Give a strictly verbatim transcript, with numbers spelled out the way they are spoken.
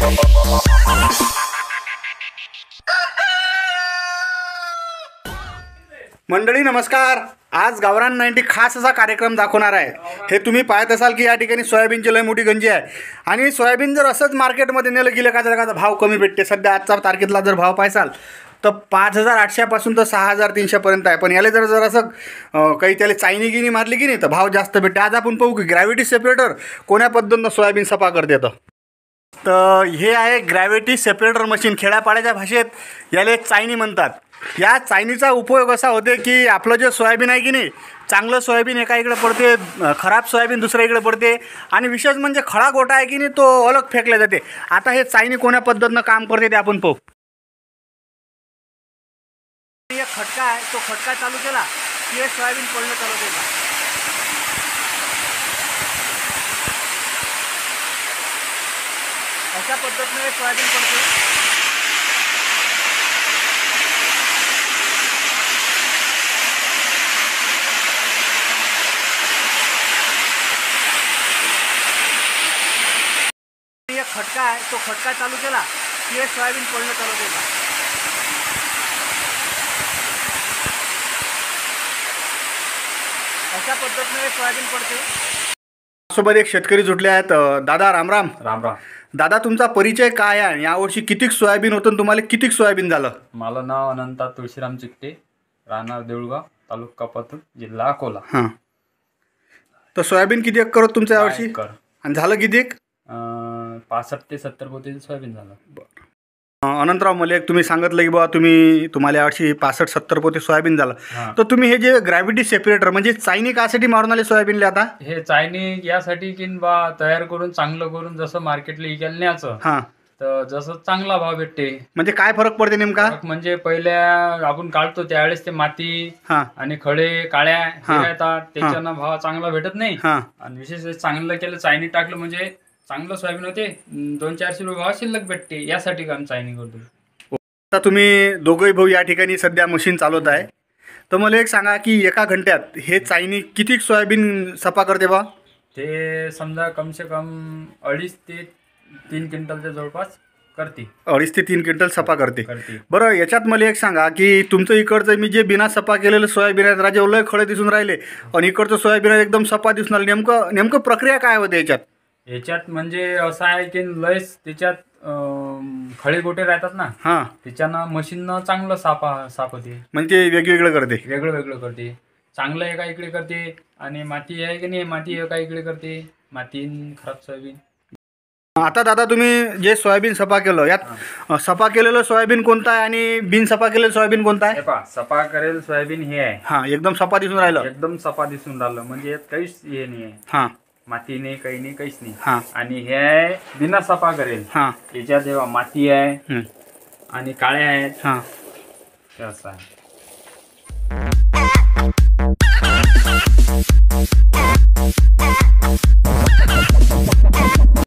मंडळी नमस्कार। आज गावरान नाईन्टी खास असा कार्यक्रम दाखवणार आहे। हे तुम्ही पाहत असाल की या ठिकाणी सोयाबीनची लय मोठी गंजी आहे आणि सोयाबीन जर असंच मार्केटमध्ये नेलं गेलं का जर भाव कमी भेटते। सध्या आजचा तारखेतला जर भाव पाहाल तर पाच हजार आठशेपासून तर सहा हजार तीनशेपर्यंत आहे। पण याला जर जर असं काही त्याला चायनी गिनी मारली की नाही तर भाव जास्त भेटते। आज आपण पाहू की ग्रॅव्हिटी सेपरेटर कोण्या पद्धतीनं सोयाबीन सफा करते। तर हे आहे ग्रॅव्हिटी सेपरेटर मशीन। खेड्यापाड्याच्या भाषेत याला चायनी म्हणतात। या चायनीचा उपयोग असा होते की आपलं जे सोयाबीन आहे की नाही, चांगलं सोयाबीन एका इकडे पडते, खराब सोयाबीन दुसऱ्या इकडे पडते आणि विशेष म्हणजे खळा गोटा आहे की नाही तो अलग फेकला जाते। आता हे चायनी कोण्या पद्धतीनं काम करते ते आपण पाहू। एक खटका आहे, तो खटका चालू केला की हे सोयाबीन पडणं चालू होते। अशा पद्धतीने सोयाबीन पडते। एक खटका आहे, तो खटका चालू केला की हे सोयाबीन पडणं चालू होते। अशा पद्धतीने सोयाबीन पडते। सोबत एक शेतकरी जुटले आहेत। दादा राम राम। राम राम। दादा तुमचा परिचय काय आहे? यावर्षी किती सोयाबीन होतं, तुम्हाला किती सोयाबीन झालं? माझं नाव अनंता तुळशीराम चिकटे, राहणार देऊळगाव, तालुका पातूर, जिल्हा अकोला। हां, तर सोयाबीन किती एकर होतं तुमच्या यावर्षी आणि झालं किती? पासष्ट ते सत्तर पोते सोयाबीन झालं। बरं, अनंतराव मला एक तुम्ही सांगितलं की बाबा तुम्ही तुम्हाला यावर्षी पासष्ट सत्तर पोते सोयाबीन झालं, तर तुम्ही हे जे ग्रॅव्हिटी सेपरेटर म्हणजे चायनी कासाठी मारून आले सोयाबीनला? आता हे चायनी यासाठी की बा तयार करून चांगलं करून जसं मार्केटला विकायला न्यायचं, हां, तर जसं चांगला भाव भेटते। म्हणजे काय फरक पडते नेमका? म्हणजे पहिल्या आपण काढतो त्यावेळेस ते माती आणि खडे काळ्या येतात, त्याच्यानं भाव चांगला भेटत नाही। आणि विशेष चांगलं केलं चायनी टाकलं म्हणजे चांगलं सोयाबीन होते, दोन चारशे रुपये भाव शिल्लक भेटते। यासाठी काम चायनी करतो। आता तुम्ही दोघंही भाऊ या ठिकाणी सध्या मशीन चालवत आहे, तर मला एक सांगा की एका घंट्यात हे चायनी किती सोयाबीन सफा करते बा? ते समजा कम से कम अडीच ते तीन क्विंटलच्या जवळपास करते। अडीच ते तीन क्विंटल सफा करते। बरं, याच्यात मला एक सांगा की तुमचं इकडचं मी जे बिना सफा केलेलं सोयाबीन आहे राजे लय खडे दिसून राहिले आणि इकडचं सोयाबीन एकदम सफा दिसून राहिले, नेमकं नेमकं प्रक्रिया काय होते याच्यात? याच्यात म्हणजे असं आहे की लयच त्याच्यात खळे गोटे राहतात ना, हां, त्याच्यानं मशीननं चांगलं साफा साफ होते। म्हणजे वेगवेगळं करते? वेगळं वेगळं करते। चांगलं एका इकडे करते आणि माती आहे की नाही माती एका इकडे करते, माती खराब सोयाबीन। आता दादा तुम्ही जे सोयाबीन सफा केलं यात सफा केलेलं सोयाबीन कोणतं आहे आणि बिन सफा केलेलं सोयाबीन कोणतं आहे? पहा, सफा करेल सोयाबीन हे आहे। हां, एकदम सफा दिसून राहिलं, एकदम सफा दिसून राहिलं म्हणजे यात काहीच हे नाही आहे। हां, माती नाही, काही नाही, काहीच नाही। हां, आणि हे आहे बिना सफा करेल। हां, याच्यात जेव्हा माती आहे आणि काळ्या आहेत, हां, असं आहे।